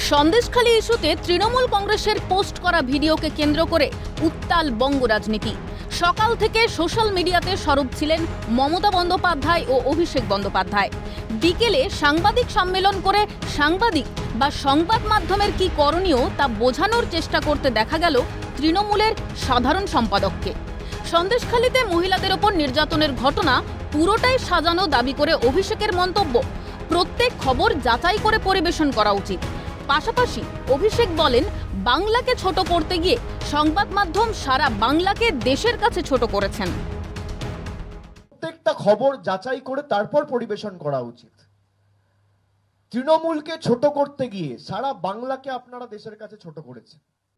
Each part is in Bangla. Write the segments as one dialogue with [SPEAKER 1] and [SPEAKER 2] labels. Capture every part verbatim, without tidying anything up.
[SPEAKER 1] সন্দেশখালী ইস্যুতে তৃণমূল কংগ্রেসের পোস্ট করা ভিডিওকে কেন্দ্র করে উত্তাল বঙ্গ রাজনীতি। সকাল থেকে সোশ্যাল মিডিয়াতে সরব ছিলেন মমতা বন্দ্যোপাধ্যায় ও অভিষেক বন্দ্যোপাধ্যায়। বিকেলে সাংবাদিক সম্মেলন করে সাংবাদিক বা সংবাদ মাধ্যমের কি করণীয় তা বোঝানোর চেষ্টা করতে দেখা গেল তৃণমূলের সাধারণ সম্পাদককে। সন্দেশখালীতে মহিলাদের ওপর নির্যাতনের ঘটনা পুরোটাই সাজানো দাবি করে অভিষেকের মন্তব্য, প্রত্যেক খবর যাচাই করে পরিবেশন করা উচিত। পাশাপাশি অভিষেক বলেন, বাংলাকে ছোট করতে গিয়ে সংবাদ মাধ্যম সারা বাংলাকে দেশের কাছে ছোট করেছেন।
[SPEAKER 2] প্রত্যেকটা খবর যাচাই করে তারপর পরিবেশন করা উচিত। তৃণমূলকে ছোট করতে গিয়ে সারা বাংলাকে আপনারা দেশের কাছে ছোট করেছেন।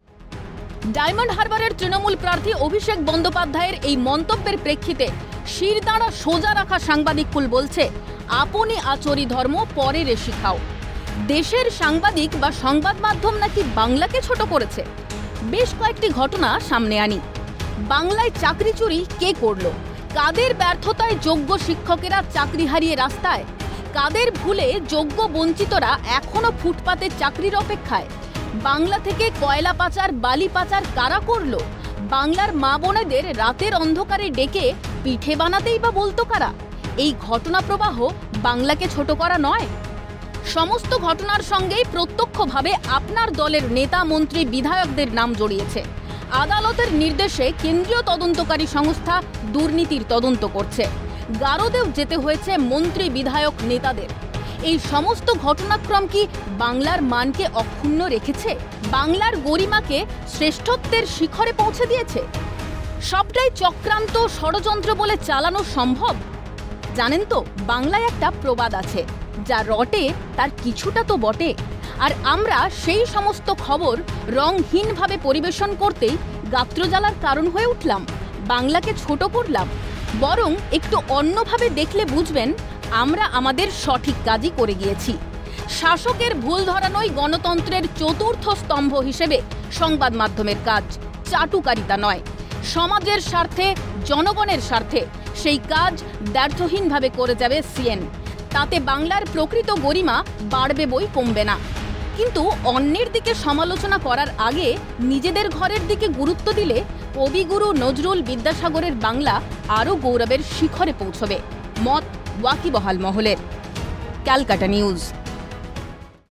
[SPEAKER 1] ডায়মন্ড হারবারের তৃণমূল প্রার্থী অভিষেক বন্দ্যোপাধ্যায়ের এই মন্তব্যের প্রেক্ষিতে শিরদাঁড়া সোজা রাখা সাংবাদিককুল বলছে, আপনি আচরি ধর্ম পরে রে শিখাও। দেশের সাংবাদিক বা সংবাদ মাধ্যম নাকি বাংলাকে ছোট করেছে। বেশ কয়েকটি ঘটনা সামনে আনি। বাংলায় চাকরি চুরি কে করলো? কাদের ব্যর্থতায় যোগ্য শিক্ষকেরা চাকরি হারিয়ে রাস্তায়? কাদের ভুলে যোগ্য বঞ্চিতরা এখনো ফুটপাতে চাকরির অপেক্ষায়? বাংলা থেকে কয়লা পাচার, বালি পাচার কারা করলো? বাংলার মা বোনেদের রাতের অন্ধকারে ডেকে পিঠে বানাতেই বা বলতো কারা? এই ঘটনা প্রবাহ বাংলাকে ছোট করা নয়। সমস্ত ঘটনার সঙ্গেই প্রত্যক্ষভাবে আপনার দলের নেতা, মন্ত্রী, বিধায়কদের নাম জড়িয়েছে। আদালতের নির্দেশে কেন্দ্রীয় তদন্তকারী সংস্থা দুর্নীতির তদন্ত করছে। গারদেও যেতে হয়েছে মন্ত্রী, বিধায়ক, নেতাদের। এই সমস্ত ঘটনাক্রম কি বাংলার মানকে অক্ষুণ্ণ রেখেছে? বাংলার গরিমাকে শ্রেষ্ঠত্বের শিখরে পৌঁছে দিয়েছে? সবটাই চক্রান্ত, ষড়যন্ত্র বলে চালানো সম্ভব? জানেন তো, বাংলায় একটা প্রবাদ আছে, যা রটে তার কিছুটা তো বটে। আর আমরা সেই সমস্ত খবর রংহীনভাবে পরিবেশন করতেই গাত্রজ্বালার কারণ হয়ে উঠলাম, বাংলাকে ছোট করলাম। বরং একটু অন্যভাবে দেখলে বুঝবেন, আমরা আমাদের সঠিক কাজই করে গিয়েছি। শাসকের ভুল ধরানোই গণতন্ত্রের চতুর্থ স্তম্ভ হিসেবে সংবাদ মাধ্যমের কাজ, চাটুকারিতা নয়। সমাজের স্বার্থে, জনগণের স্বার্থে সেই কাজ ব্যর্থহীনভাবে করে যাবে সিএন। তাতে বাংলার প্রকৃত গরিমা বাড়বে বই, কমবে না। কিন্তু অন্যের দিকে সমালোচনা করার আগে নিজেদের ঘরের দিকে গুরুত্ব দিলে কবিগুরু নজরুল, বিদ্যাসাগরের বাংলা আরও গৌরবের শিখরে পৌঁছবে। মত ওয়াকিবহাল মহলের। ক্যালকাটা নিউজ।